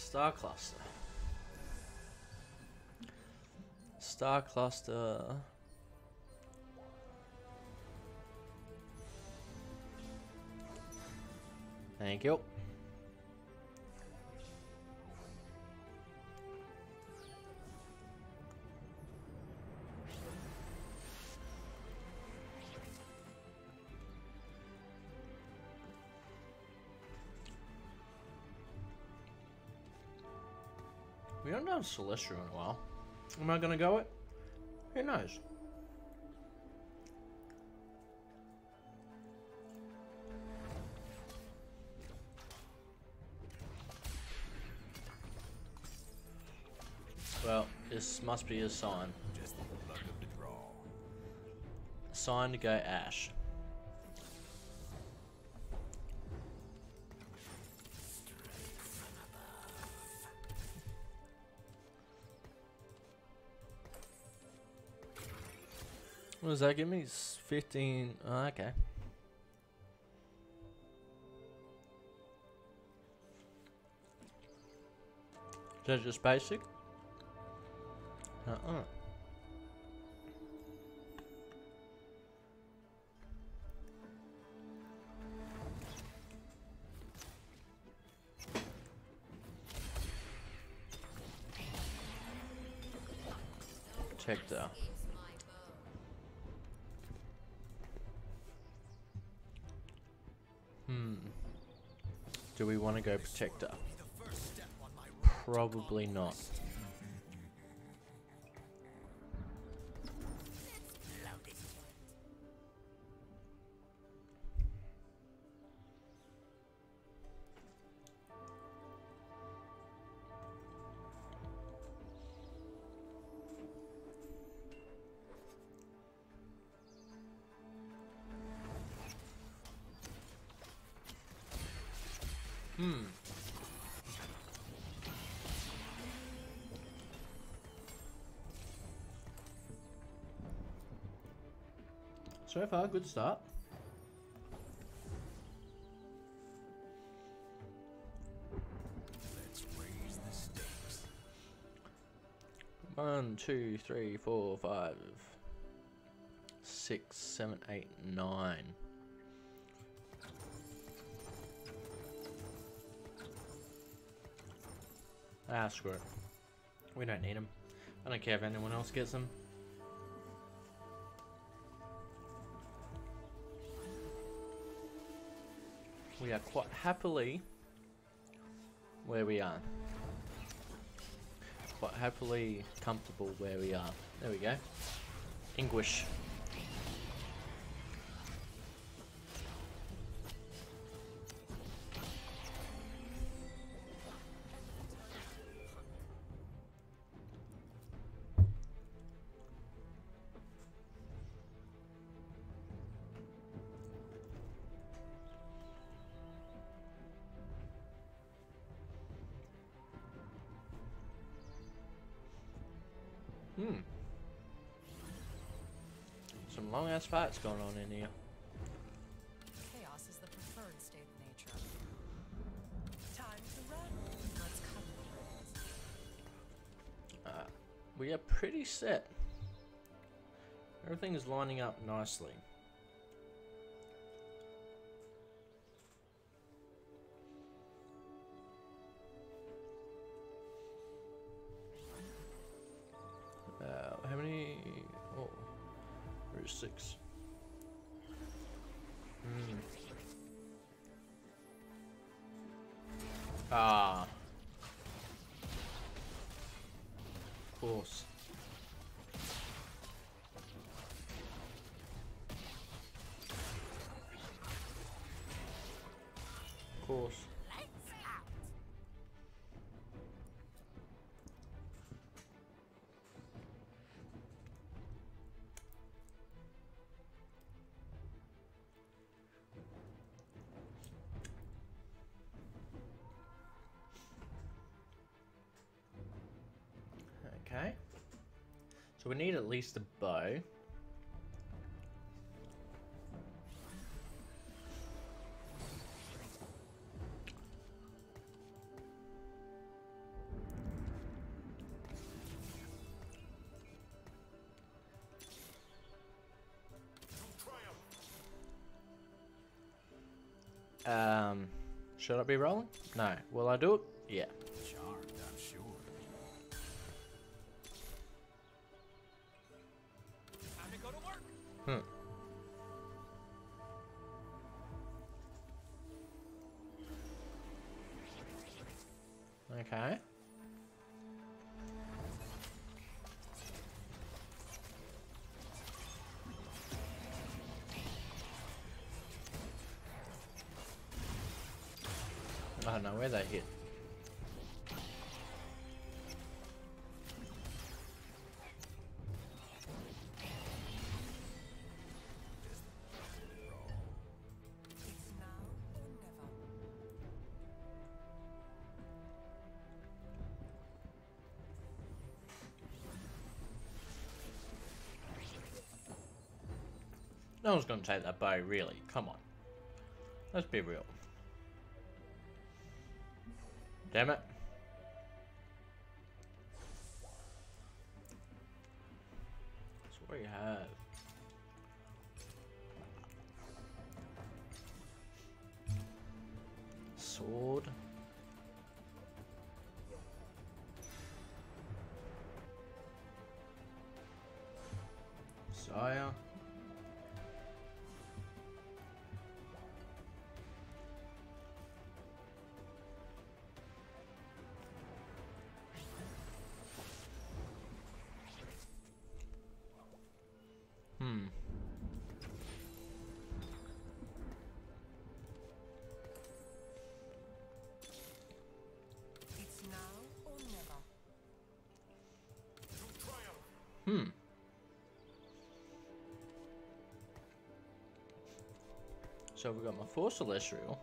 Star cluster. Star cluster. Thank you. We haven't done Celestial in a while. Am I gonna go it? Who knows? Well, this must be a sign. Just the luck of the draw. A sign to go Ash. What does that give me? It's 15. Oh, okay. Is that just basic? Protector. Do we want to go Protector? Probably not. So far, good start. Let's raise the stakes. 1, 2, 3, 4, 5, 6, 7, 8, 9. Ah, screw it. We don't need them. I don't care if anyone else gets them. We are quite happily where we are. Quite happily comfortable where we are. There we go. English. Some long ass fights going on in here. Chaos is the preferred state of nature. Time to run. Let's cover the We are pretty set. Everything is lining up nicely. How many? Oh, there's 6. Ah. Of course. Of course. Okay. So we need at least a bow. Should I be rolling? No. Will I do it? Yeah. Charmed, I'm sure. Time to go to work. Hmm. Okay. I don't know where they hit. It's now or never. No one's gonna take that bow, really. Come on. Let's be real. Damn it. That's what we have. Sword. Sire. It's now or never. So we've got my 4 Celestial.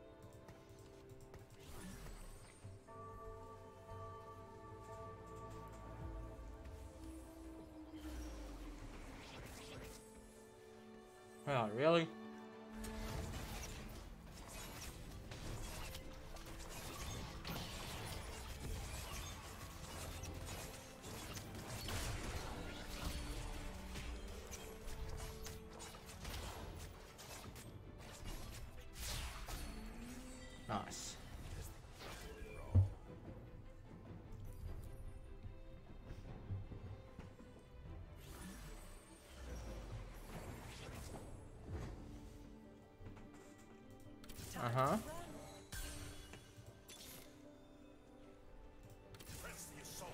Oh, really? Nice. Uh-huh. Press the assault.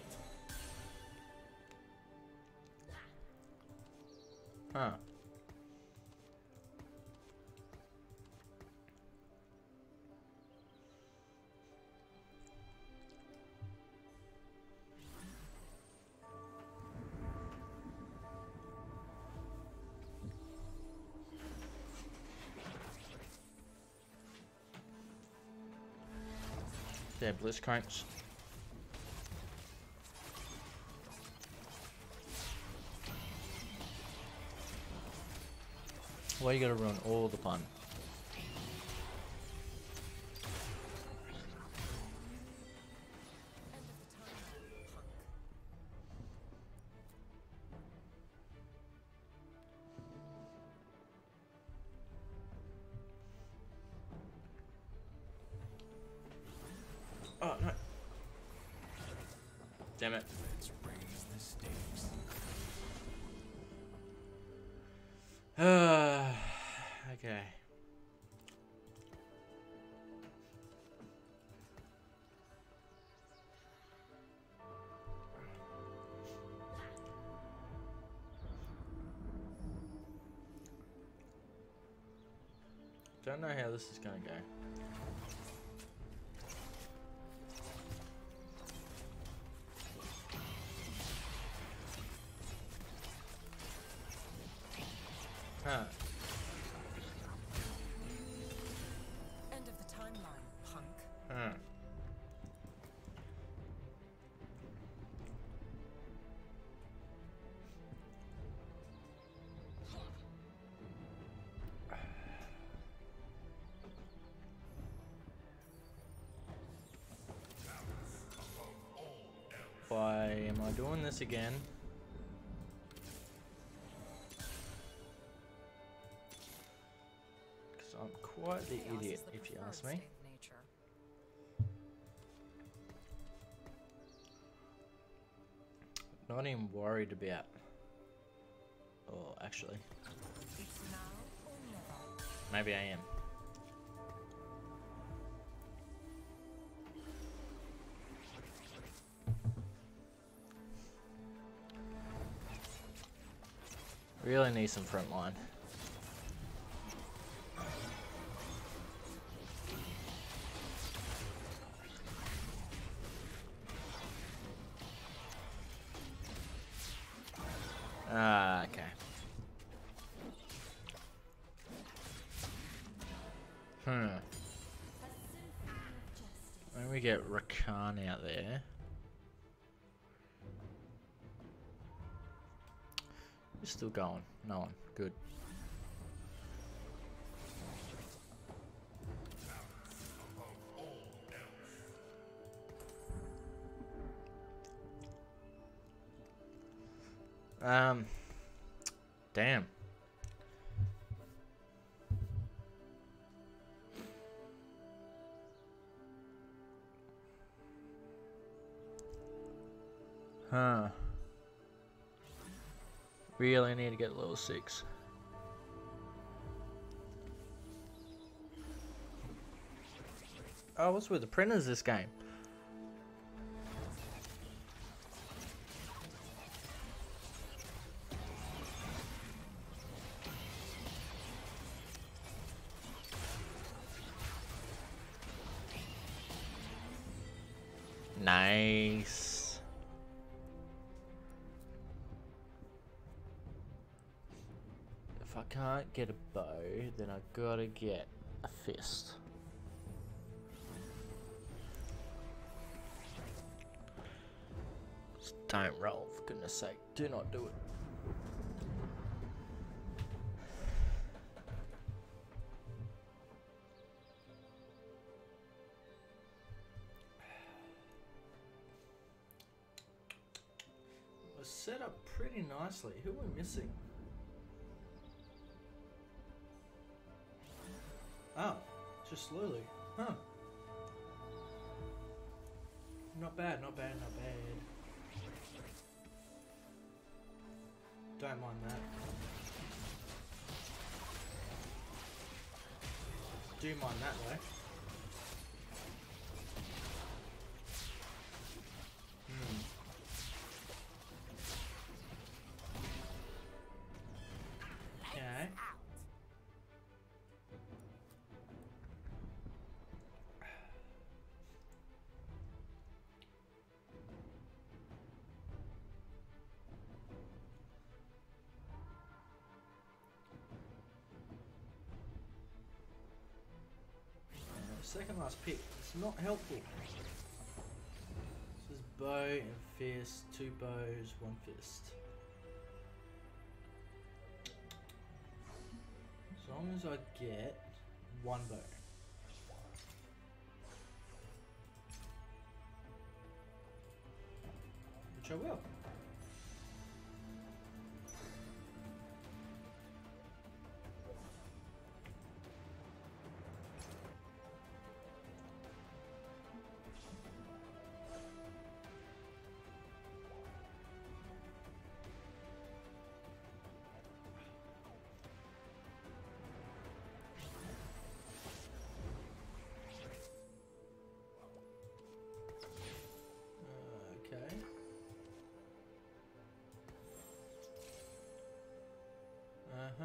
Huh. Yeah, Blitzcranks. Why you gotta ruin all the fun? End of the timeline, punk. Oh, no. Damn it. Let's raise the stakes. Okay. Don't know how this is gonna go. Huh. End of the timeline, punk. Huh. Why am I doing this again? Because I'm quite the Chaos idiot, is the if you preferred ask me. state of nature. Not even worried about. Oh, actually, It's now or never. maybe I am. Really need some front line. Ah, okay. When we get Rakan out there. You're still going. No one. Good. Damn. Huh. Really need to get level 6. Oh, what's with the printers this game? Nice. If I can't get a bow, then I gotta get a fist. Just don't roll, for goodness sake. Do not do it. Was set up pretty nicely. Who are we missing? Oh, just Lulu. Huh. Not bad, not bad, not bad. Don't mind that. Do mind that though. Okay. Second last pick. It's not helpful. This is bow and fist. 2 bows, 1 fist. As long as I get 1 bow. Which I will. Okay. Uh-huh.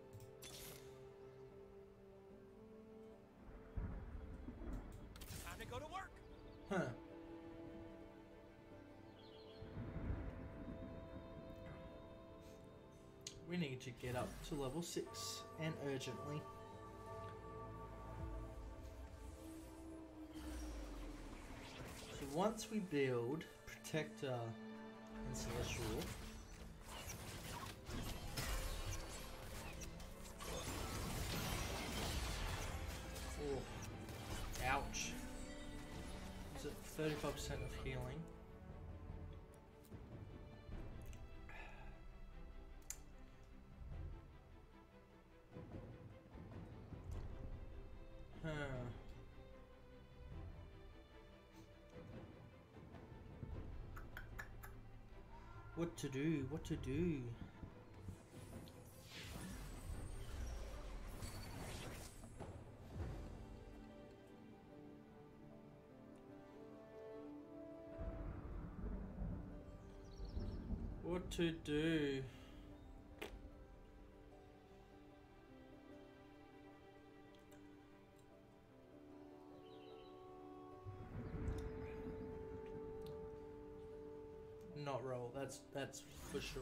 Time to go to work. Huh. We need to get up to level 6 and urgently. So once we build Protector and Celestial, oh, ouch. Is it 35% of healing? What to do? What to do? What to do? Not roll. That's for sure.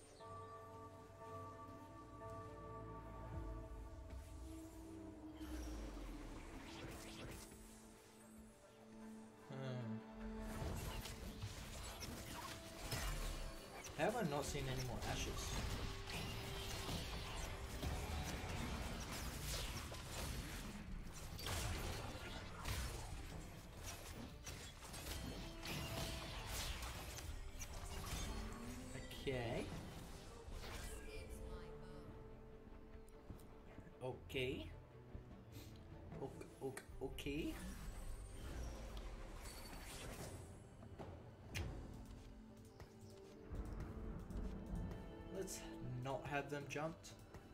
How have I not seen any more ashes? Okay. Okay. Okay. Let's not have them jumped.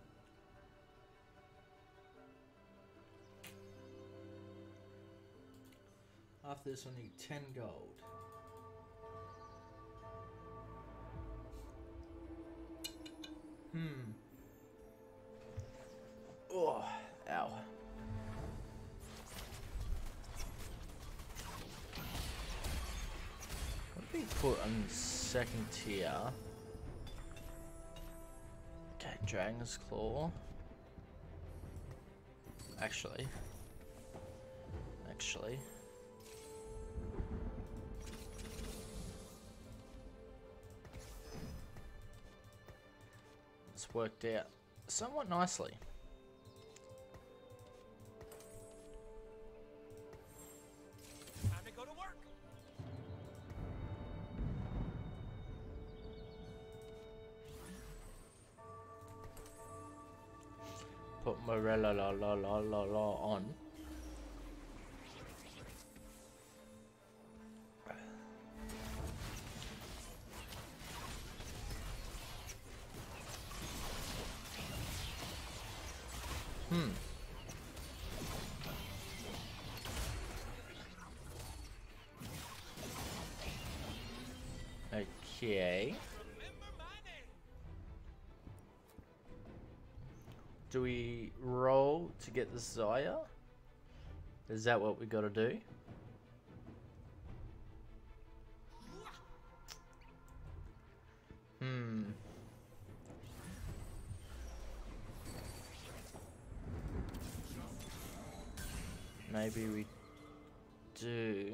After this, I need 10 gold. Oh, ow. What be put on second tier? Okay, Dragon's Claw. Actually. It's worked out somewhat nicely. Time to go to work. Put Morella la on. Okay. Do we roll to get the Zaya? Is that what we gotta do? Maybe we do.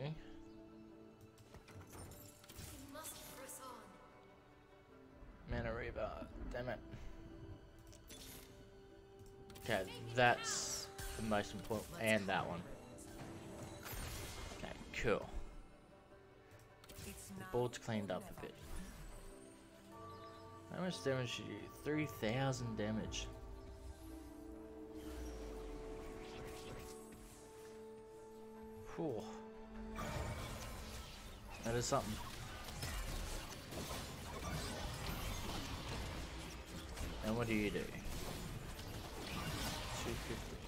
Mana Reaver, damn it. Okay, that's the most important, and that one. Okay, cool. The board's cleaned up a bit. How much damage did you do? 3,000 damage. Whew. That is something. And what do you do? 250.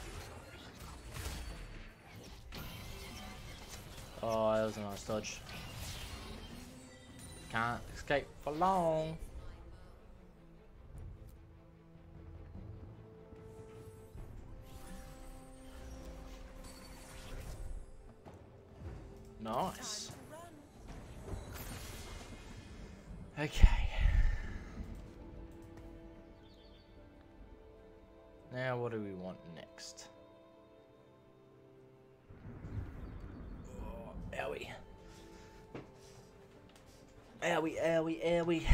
Oh, that was a nice dodge. Can't escape for long. Nice. Okay. Now what do we want next? Oh, owie. Owie, owie, owie.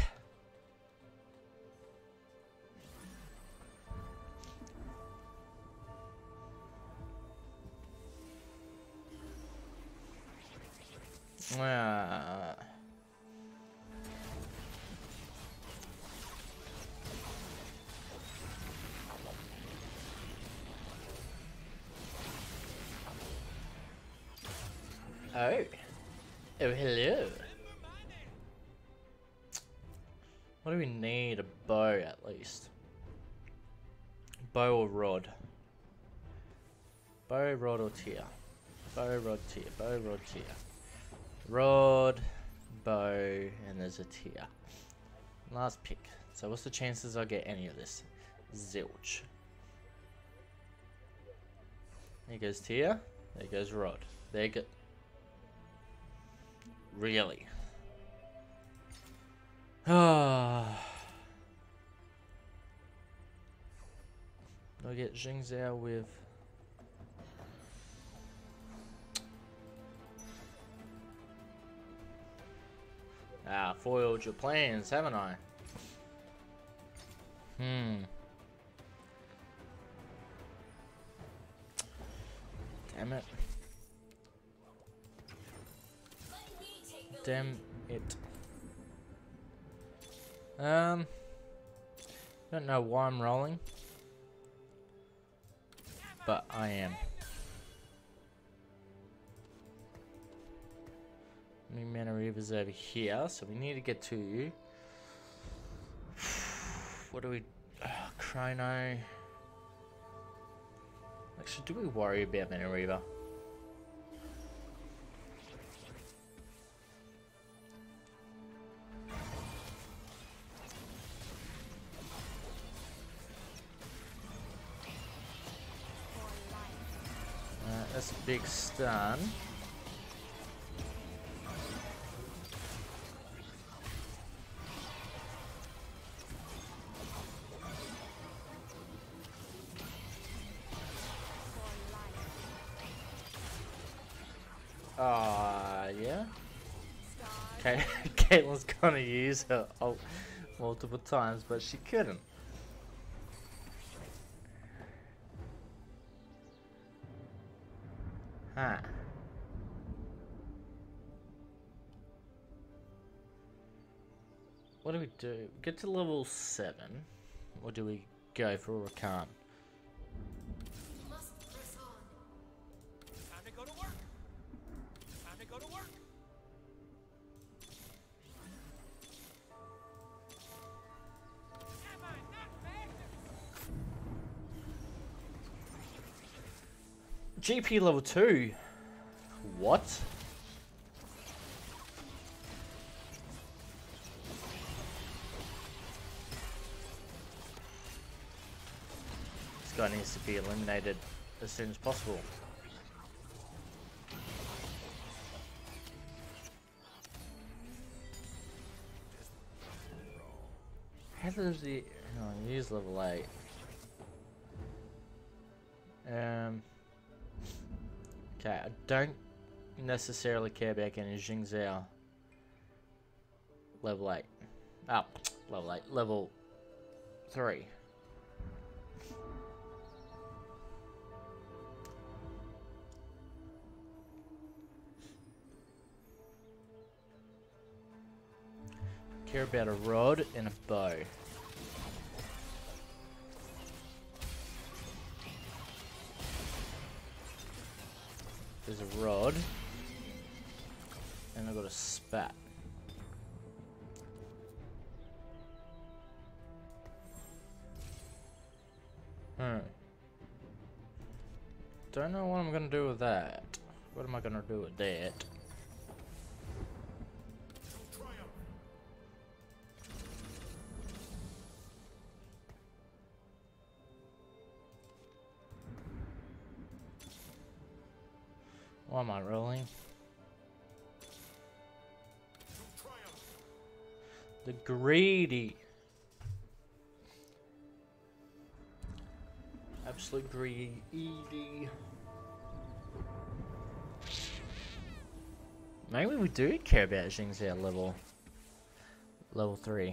Oh. Oh, hello. we need a bow at least. Bow or rod. Bow, rod, or tier. Bow, rod, tier. Bow, rod, tier. Rod, bow, and there's a tier. Last pick. So what's the chances I get any of this? Zilch. There goes tier. There goes rod. There you go. Really? Ah. Do I get Jingzhou with... Ah, foiled your plans, haven't I? Damn it. Damn it. Don't know why I'm rolling, but I am. Mana Reaver's over here, so we need to get to you. What do we... Chrono... Actually, do we worry about Mana Reaver? That's a big stun. Yeah. Okay, Caitlin's gonna use her ult multiple times, but she couldn't. Huh. What do we do? Get to level 7, or do we go for a Rakan? Time to go to work. Time to go to work. Am I not fast? GP level 2. What? This guy needs to be eliminated as soon as possible. How does he... Oh, he's level 8. Okay, I don't necessarily care about getting Jingzhou level 8. Oh, level 8. Level 3. Care about a rod and a bow. There's a rod, and I've got a spat. Don't know what I'm gonna do with that. What am I gonna do with that? Why am I rolling? The greedy. Absolute greedy. Maybe we do care about Jingzhou level 3.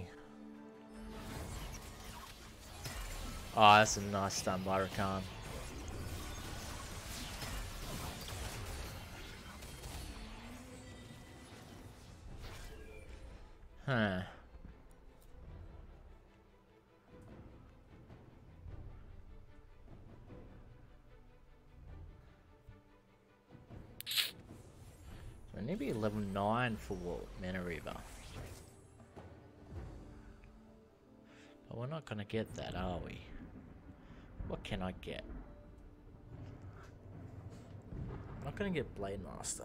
Oh, that's a nice stun by Rakan. Huh. So I need to be level 9 for Mana Reaver. We're not gonna get that, are we? What can I get? I'm not gonna get Blade Master.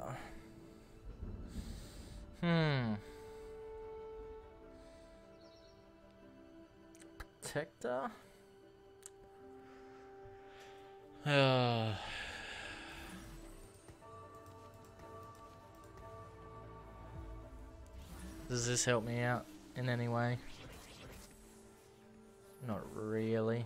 Protector? Does this help me out in any way? Not really.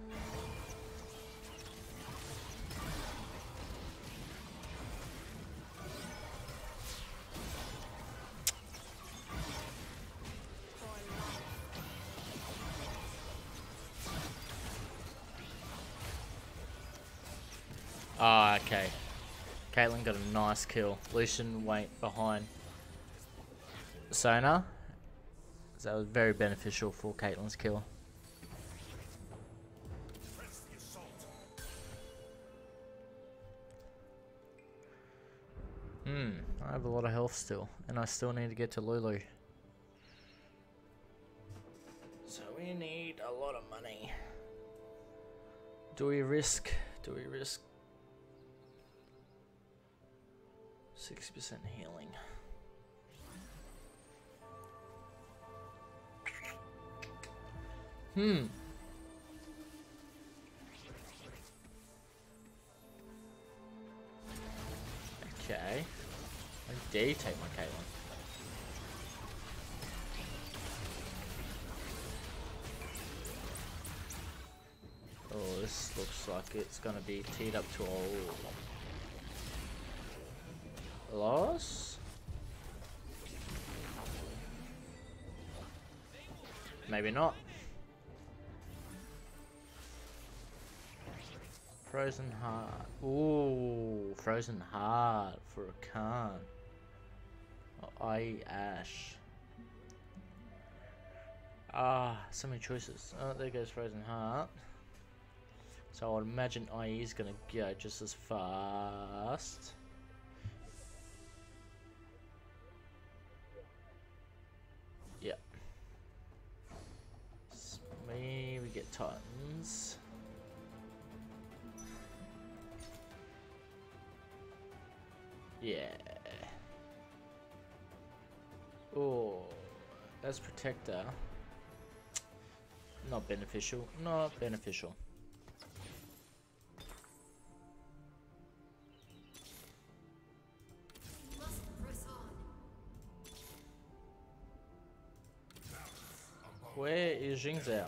Ah, okay. Caitlyn got a nice kill. Lucian went behind Sona. So that was very beneficial for Caitlyn's kill. I have a lot of health still, and I still need to get to Lulu. So we need a lot of money. Do we risk 60% healing? Okay. How dare you take my Caitlyn? Oh, this looks like it's gonna be teed up to a loss. Maybe not. Frozen Heart. Ooh, Frozen Heart for a Khan. Oh, Ash. Ah, so many choices. Oh, there goes Frozen Heart. So I would imagine IE is going to go just as fast. Yep. Maybe get Titans. Yeah. Oh, that's Protector. Not beneficial. Not beneficial. Where is Jingzhou?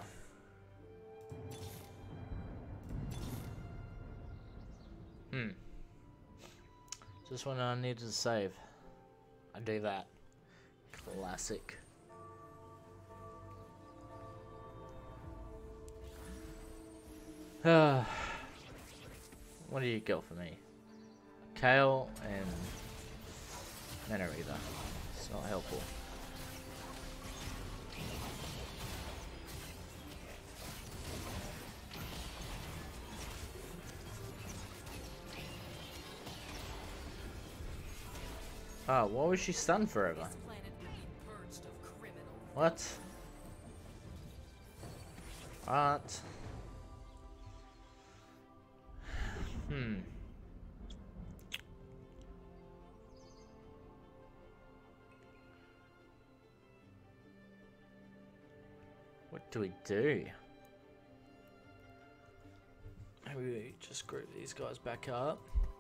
Just when I needed to save, I do that. Classic. What do you got for me? Kale and Mana Reaver. It's not helpful. Ah, why was she stunned forever? What? What? What do we do? Maybe we just group these guys back up.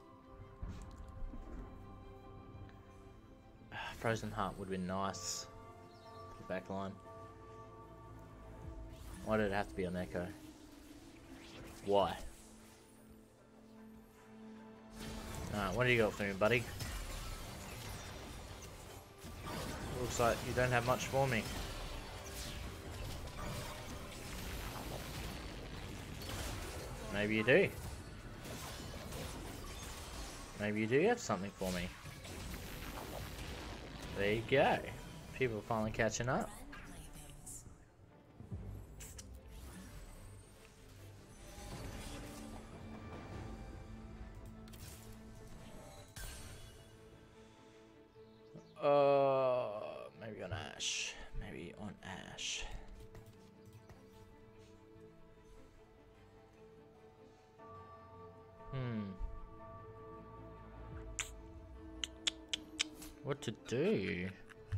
Frozen Heart would have been nice. The back line. Why did it have to be on Echo? Why? What do you got for me, buddy? Looks like you don't have much for me. Maybe you do. Maybe you do have something for me. There you go. People are finally catching up. Maybe on Ash. Maybe on Ash. What to do?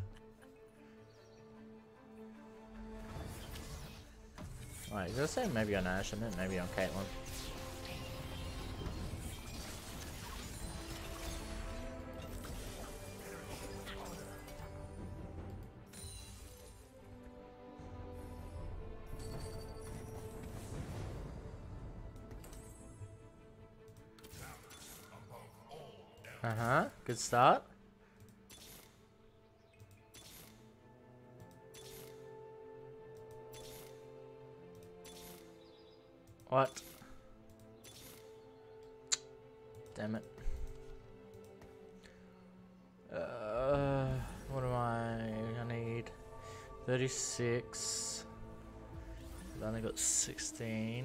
Wait, did I say maybe on Ash? I meant maybe on Caitlyn. Good start. What? Damn it. What do I need? 36. I've only got 16.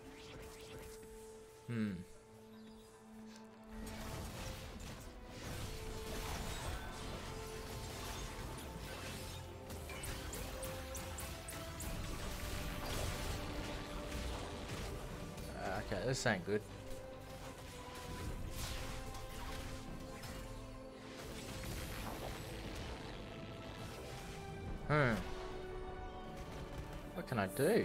Okay, this ain't good. What can I do?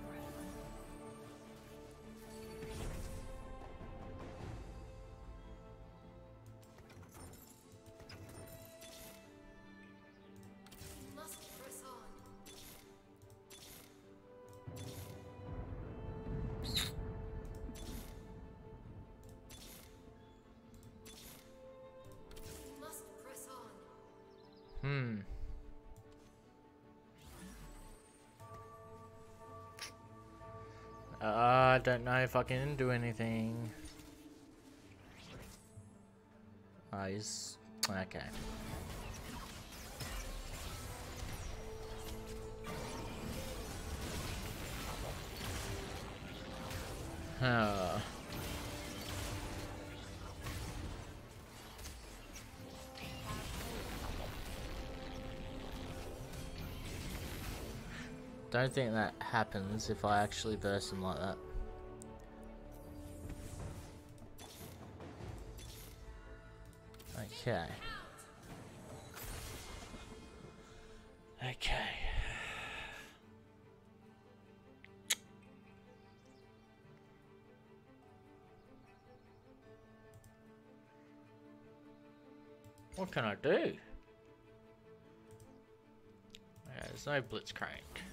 I don't know if I can do anything. Oh, he's... okay. Don't think that happens if I actually burst him like that. Okay. Okay. What can I do? Okay, there's no Blitzcrank.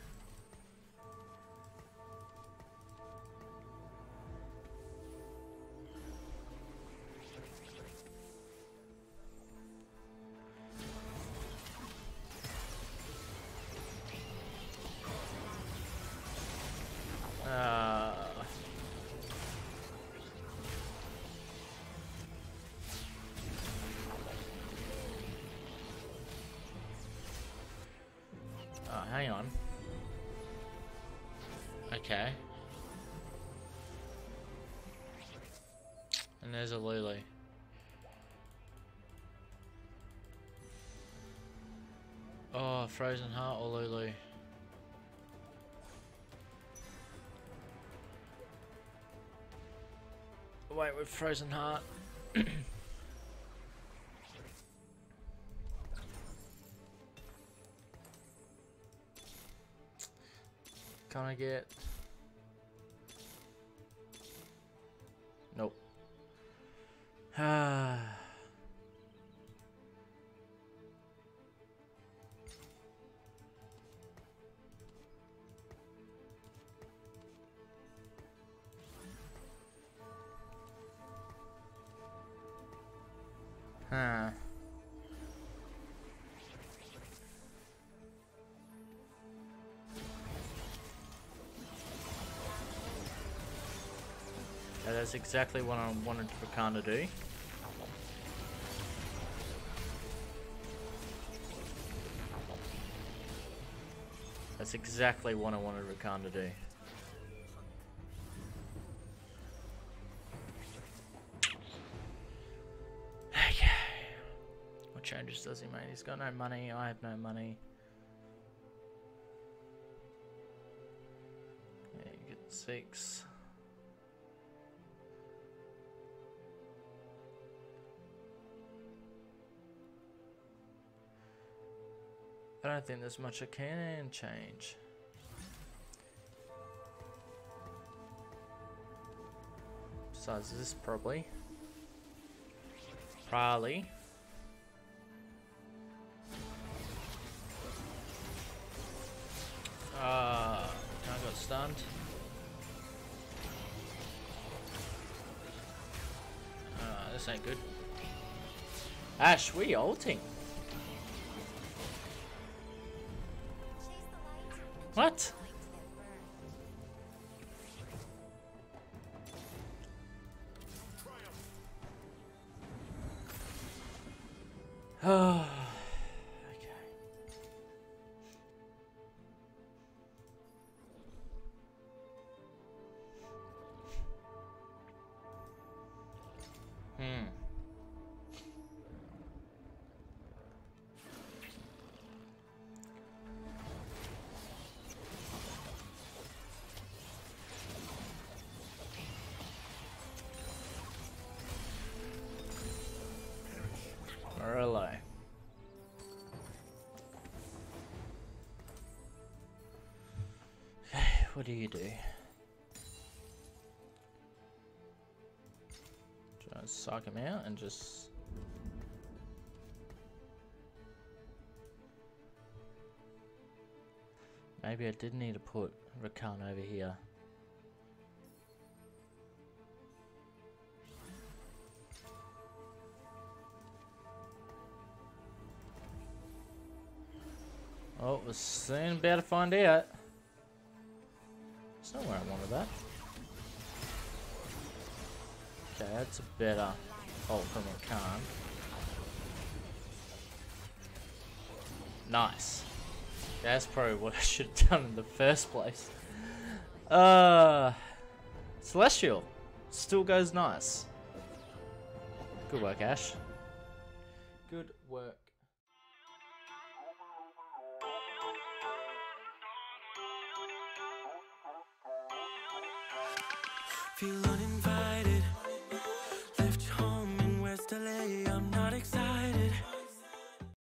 Hang on. Okay. And there's a Lulu. Oh, Frozen Heart or Lulu? Wait, with Frozen Heart. Can I get... nope. Huh. That's exactly what I wanted Rakan to do. That's exactly what I wanted Rakan to do. Okay. What changes does he make? He's got no money. I have no money. Yeah, you get 6. I don't think there's much I can change. Besides this, probably. Probably. I got stunned. This ain't good. Ash, we ulting. What? Oh, okay. Morello. What do you do? Try to psych him out and just... Maybe I did need to put Rakan over here. Oh, we're soon about to find out. That's not where I wanted that. Okay, that's a better ult from Rakan. Nice. That's probably what I should have done in the first place. Celestial. Still goes nice. Good work, Ash. Good work. Feel uninvited. Left home in West LA. I'm not excited.